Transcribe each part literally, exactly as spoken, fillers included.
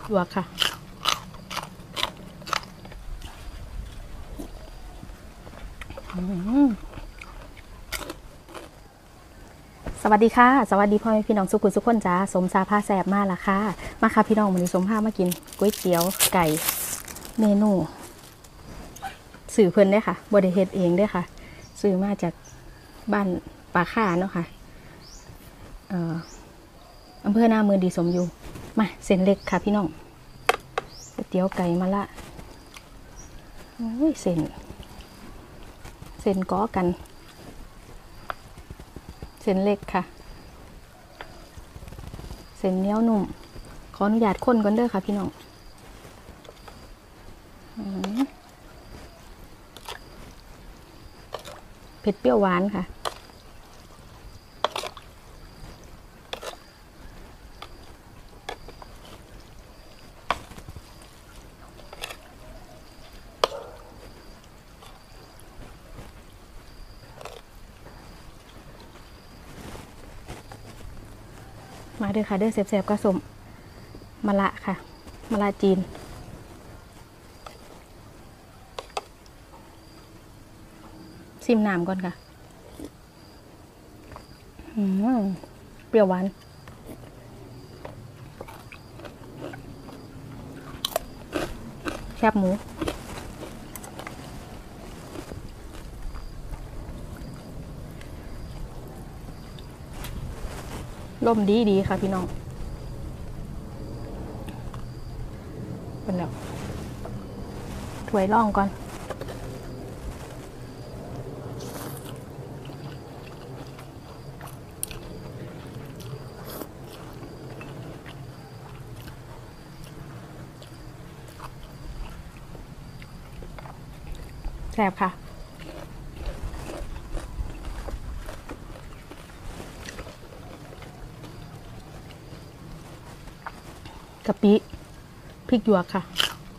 หยวกค่ะสวัสดีค่ะสวัสดีพ่อแม่พี่น้องสุขุมสุขคนจ้าสมซาผ้าแสบมากละค่ะมาค่ะพี่น้องวันนี้สมผ้ามากินก๋วยเตี๋ยวไก่เมนูสื่อเพิ่นได้ค่ะบริเฮ็ดเองได้ค่ะซื้อมาจากบ้านปลาข่าเนาะค่ะเอ่ออำเภอหน้าเมืองดีสมอยู่มาเส้นเล็กค่ะพี่น้องก๋วยเตี๋ยวไก่มาละโอ้ยเส้นเส้นก้อกันเส้นเล็กค่ะเส้นเหนียวนุ่มขออนุญาตคนก่อนเด้อค่ะพี่น้องเผ็ดเปรี้ยวหวานค่ะมาเด้อค่ะเด้อเสียบๆก็สมมะละค่ะมะละจีนซิมน้ำก่อนค่ะอืมเปรี้ยวหวานแคบหมูร่มดีดีค่ะพี่น้องเป็นแล้วถ้วยร่องก่อนแซ่บค่ะกะปิพริกหยวกค่ะ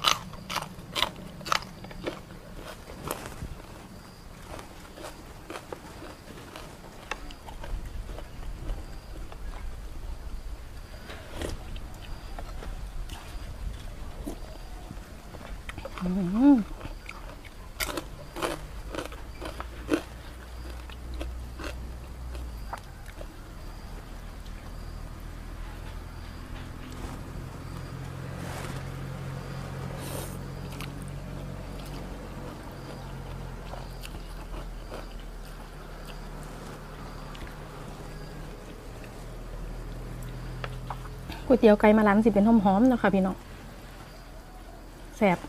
ก๋วยเตี๋ยวไก่มาล้างสิเป็นหอมๆนะคะพี่น้องแซ่บ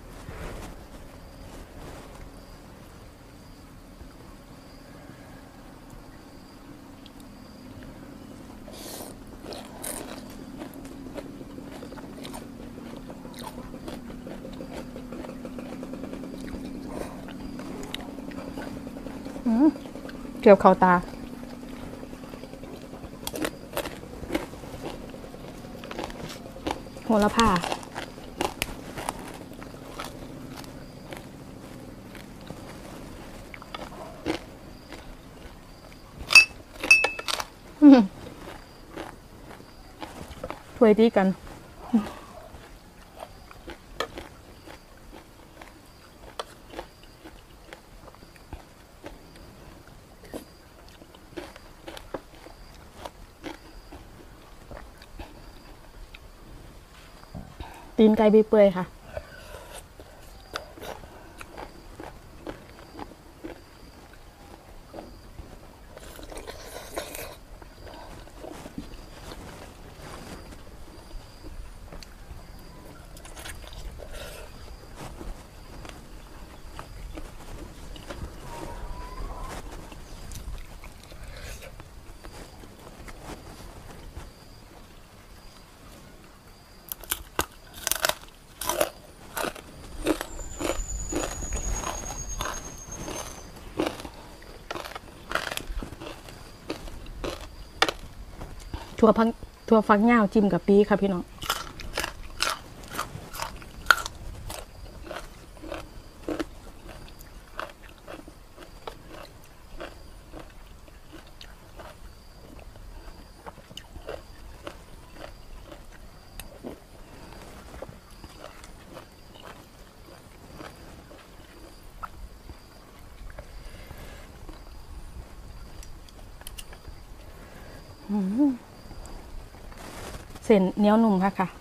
เกี่ยวเข้าตาโหระพาถ้วยดีกันตีนไก่เปื่อยๆค่ะถั่วพังถั่วฟักยาวจิ้มกับปีค่ะพี่น้องเส้นเหนียวนุ่มค่ะค่ะ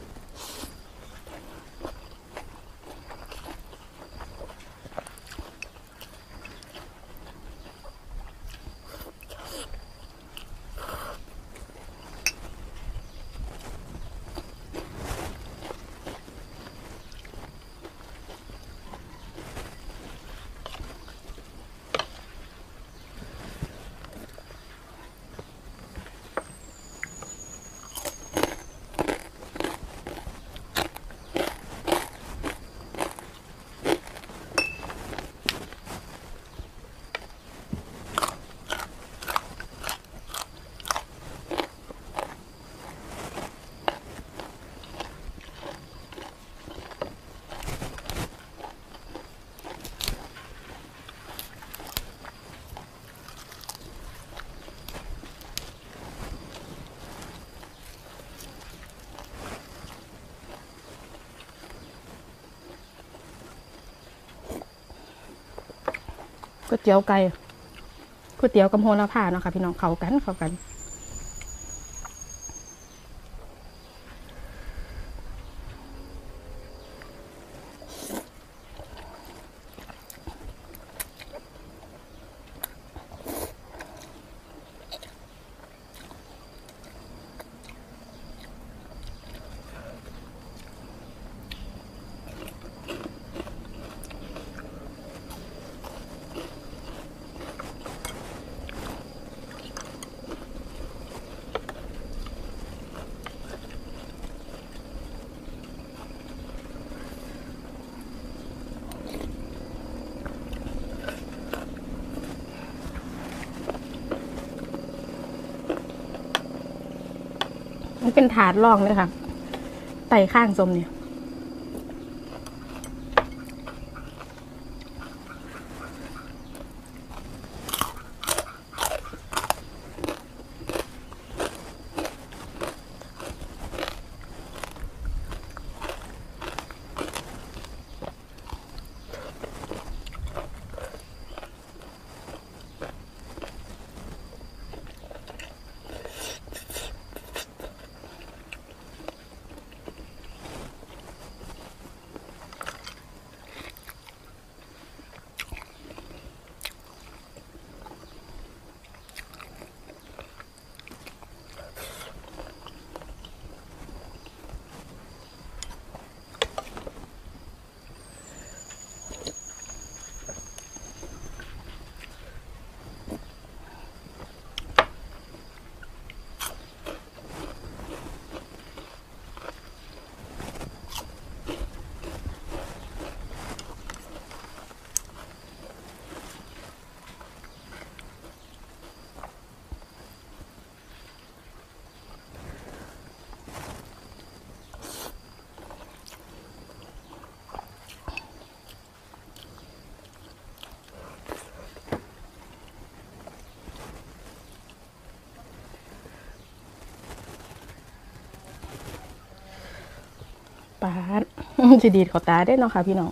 ก๋วยเตี๋ยวไก่ก๋วยเตี๋ยวกับโหระพาเนาะค่ะพี่น้องเข้ากันเข้ากันมันเป็นถาดรองเลยค่ะไต่ข้างสมเนี่ยปาดจะดีดเขาตาได้เนาะค่ะพี่น้อง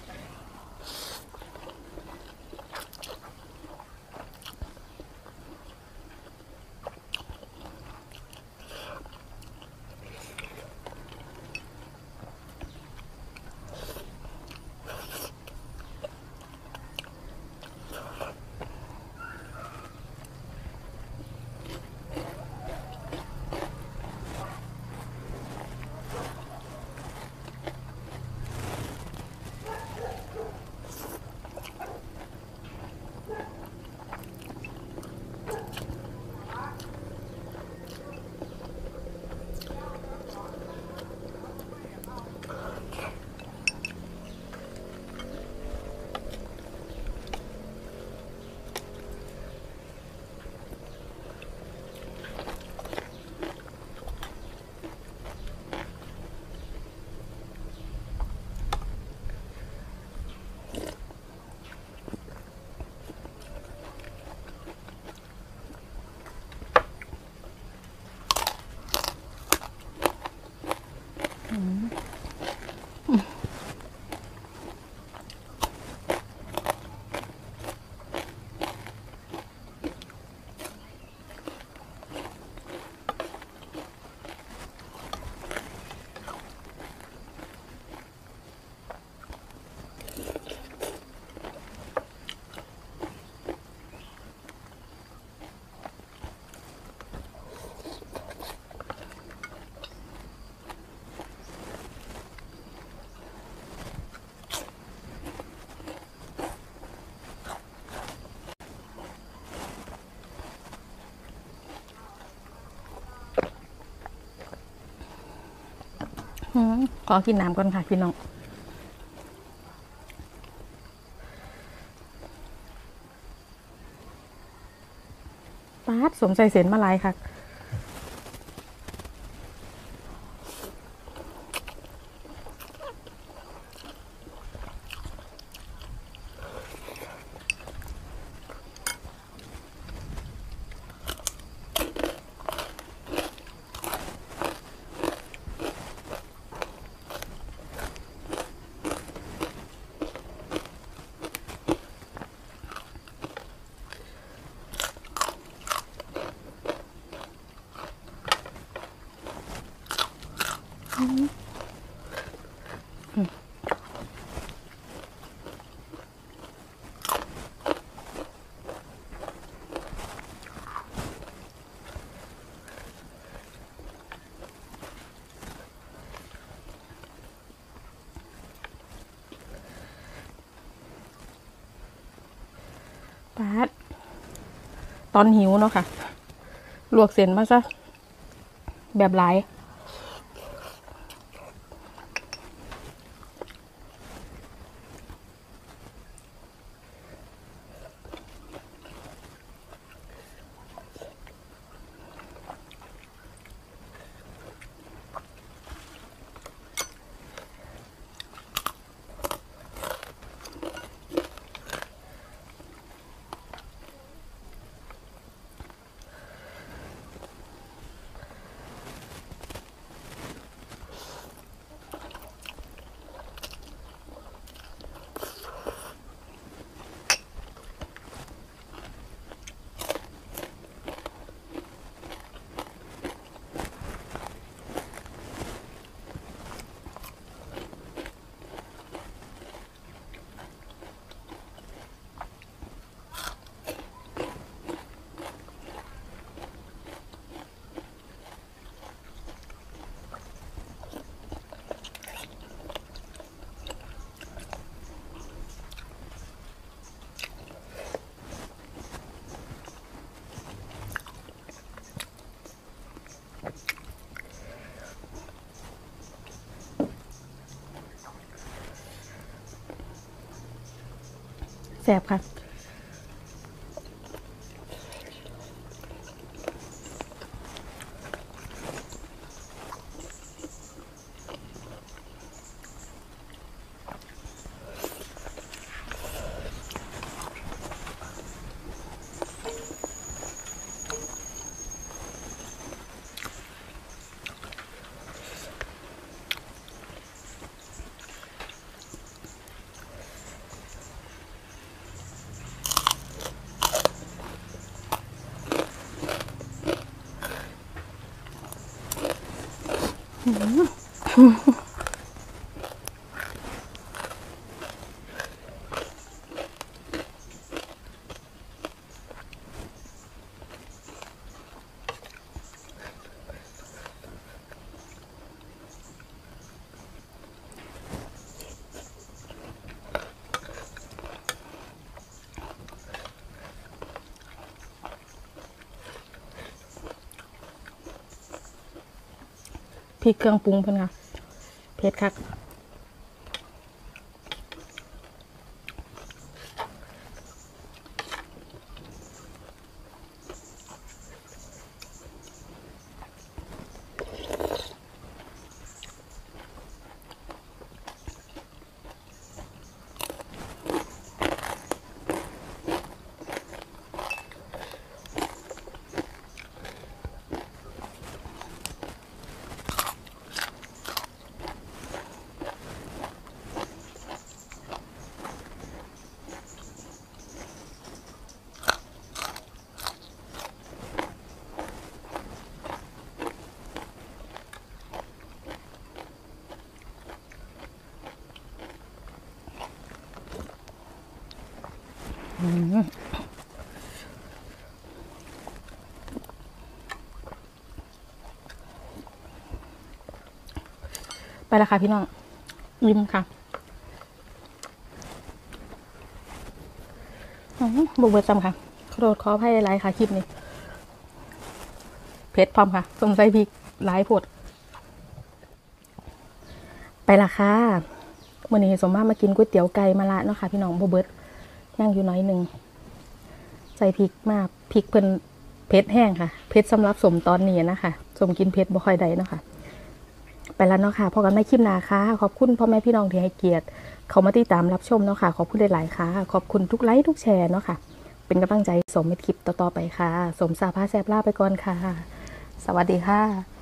ขอกินน้ำก่อนค่ะพี่น้องปาดสมใส่เส้นมาลายค่ะปาดตอนหิวเนาะค่ะลวกเส้นมาซะแบบหลายแซ่บค่ะพริกเครื่องปรุงเพิ่นค่ะเผ็ดคักไปแล้วค่ะพี่น้องยิ้มค่ะบุกเบิดจำค่ะขอโทษขออภัยหลายค่ะคลิปนี้เผ็ดพร้อมค่ะสงสัยพริกหลายโพดไปละค่ะวันนี้สมมามากินก๋วยเตี๋ยวไก่มาละเนาะค่ะพี่น้องโบเบิร์ตย่างอยู่น้อยหนึ่งใส่พริกมากพริกเพิ่นเผ็ดแห้งค่ะเผ็ดสำหรับสมตอนนี้นะคะสมกินเผ็ดบ่ค่อยได้เนาะค่ะไปแล้วเนาะค่ะพอกันไม่คลิปหน้าค่ะขอบคุณพ่อแม่พี่น้องที่ให้เกียรติเขามาติดตามรับชมเนาะค่ะขอบคุณหลายๆค่ะขอบคุณทุกไลค์ทุกแชร์เนาะค่ะเป็นกำลังใจสมในคลิปต่อๆไปค่ะสมสาพาแซบลาไปก่อนค่ะสวัสดีค่ะ